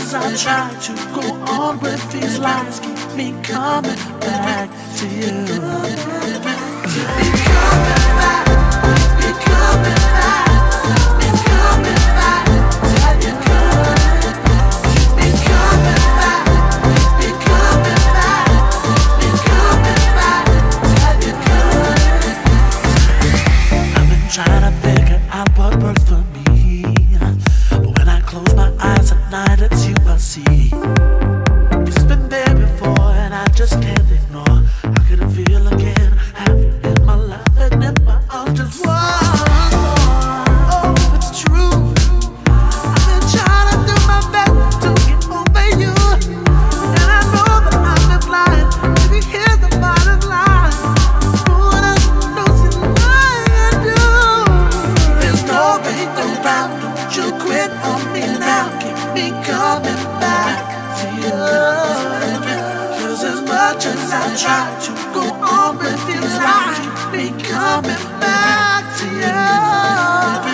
as I try to go on with these lies, keep me coming back to you. Keep me coming back, keep me coming back, keep me coming back, tell you good. Keep me coming back, keep me coming back, keep me coming back, tell you good. I've been trying to figure out what works for me, but when I close my eyes at night, it's you I see. It's been there before and I just can't ignore. How can I feel again? Have you in my life and in my arms just once more? Oh, it's true. I've been trying to do my best to get over you, and I know that I've been blind. Maybe here's the bottom line. No one else knows you like I do. There's no way around. Don't you quit on me now. Keep me coming back to you. 'Cause as much as I try to go on with these lies, keep me coming back to you.